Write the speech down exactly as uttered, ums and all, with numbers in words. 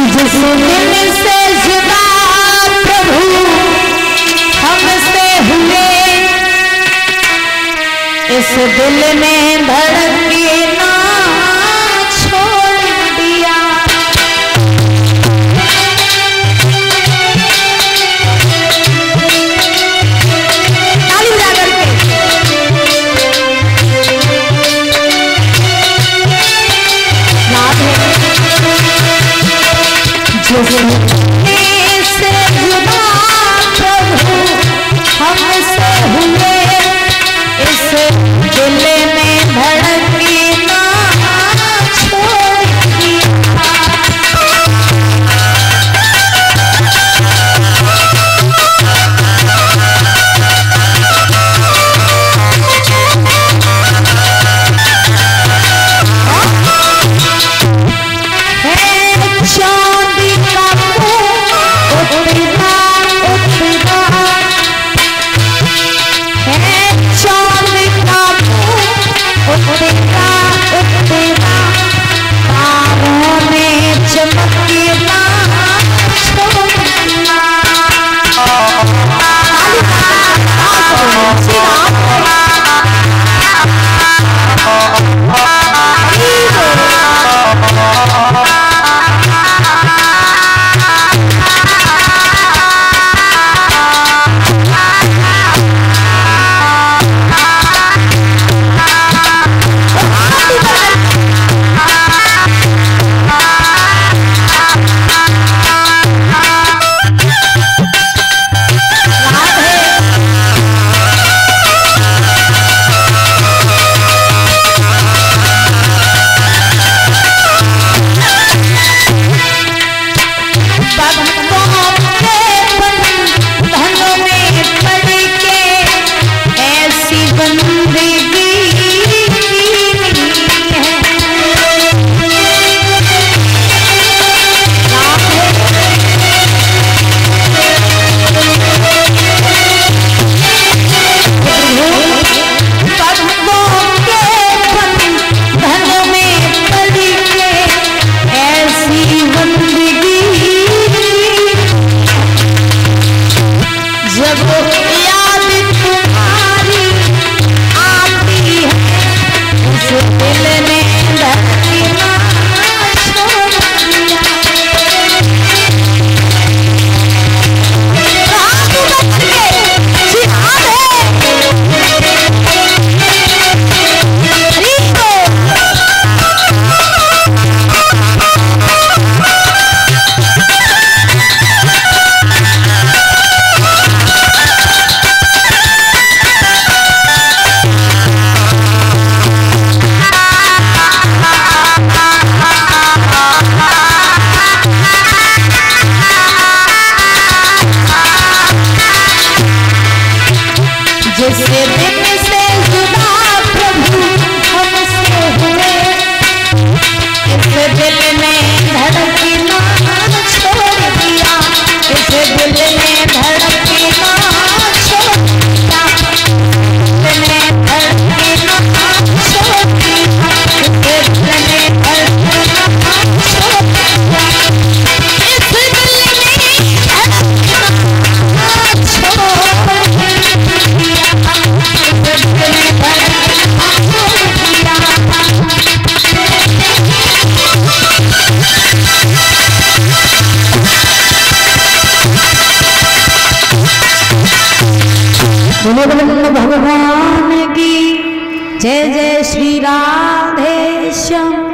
जिस दिन से जुदा प्रभु हमसे हुए, इस दिल ने धड़कना छोड़ दिया। ताली बजा करके। जिस दिन से जुदा प्रभु हमसे हुए, इस दिल में धड़कना छोड़ दिया। चांदी का उठना उठना है, चांदी का उठना उठना, तारों में चमकना छोड़ना। जिस दिन से जुदा प्रभु हमसे हुए, इस दिल ने धड़कना छोड़ दिया। इस दिल ने धड़कना छोड़ दिया। दिल ने धड़कना छोड़ दिया। इस दिल ने धड़कना छोड़ दिया। इस दिल ने धड़कना छोड़ दिया। भगवान की जय जय श्री राधे श्याम।